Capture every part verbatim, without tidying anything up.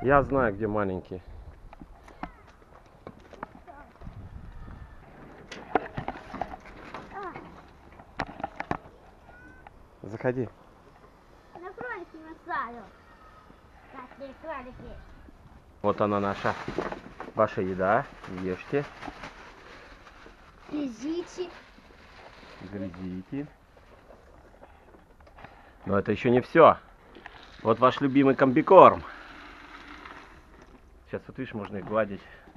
Я знаю, где маленькие. Заходи. Вот она наша, ваша еда. Ешьте. Грызите. Грызите. Но это еще не все. Вот ваш любимый комбикорм. Сейчас вот видишь, можно их гладить.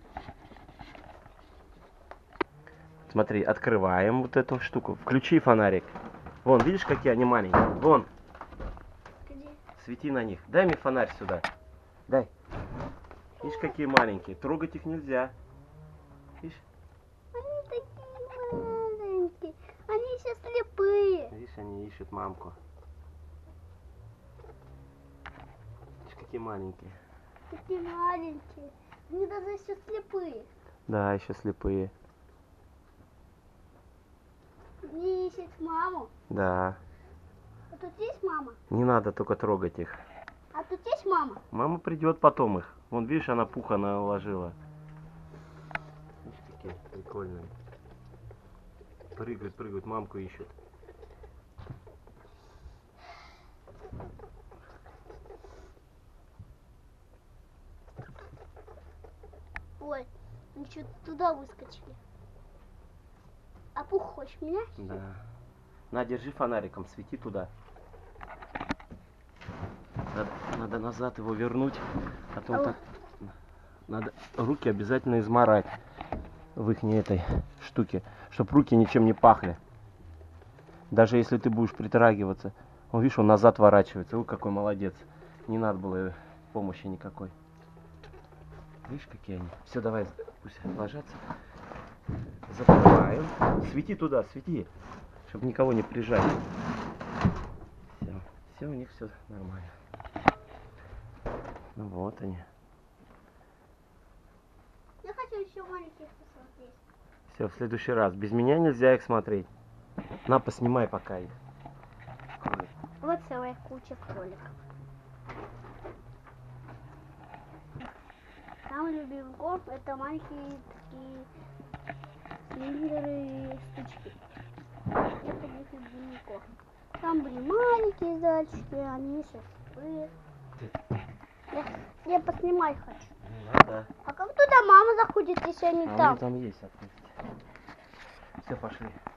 Смотри, открываем вот эту штуку. Включи фонарик. Вон, видишь, какие они маленькие? Вон. Где? Свети на них. Дай мне фонарь сюда. Дай. Видишь, какие маленькие. Трогать их нельзя. Видишь? Они такие маленькие. Они еще слепые. Видишь, они ищут мамку. Видишь, какие маленькие. Такие маленькие. Они даже еще слепые. Да, еще слепые. Они ищут маму. Да. А тут есть мама? Не надо только трогать их. А тут есть мама? Мама придет потом их. Вон, видишь, она пуха наложила. Видишь, какие прикольные. Прыгают, прыгают, мамку ищут. Ой, они что-то туда выскочили. А пух хочешь меня? Да. На, держи фонариком, свети туда. Надо, надо назад его вернуть, а то он так... Надо руки обязательно измарать в их этой штуке, чтобы руки ничем не пахли. Даже если ты будешь притрагиваться. Он, видишь, он назад ворачивается. Ой, какой молодец. Не надо было помощи никакой. Видишь, какие они? Все, давай, пусть ложатся. Закрываем. Свети туда, свети, чтобы никого не прижать. Все, все, у них все нормально. Ну вот они. Я хочу еще маленьких посмотреть. Все, в следующий раз. Без меня нельзя их смотреть. На, поснимай пока их. Вот целая куча кроликов. Самый любимый корм — это маленькие такие цилиндры штучки. Это их любимый корм. Там были маленькие зайчики, они сейчас были. Я, я поснимать хочу. Надо. А как туда мама заходит, если они А там? они там есть, отпусти. Все, пошли.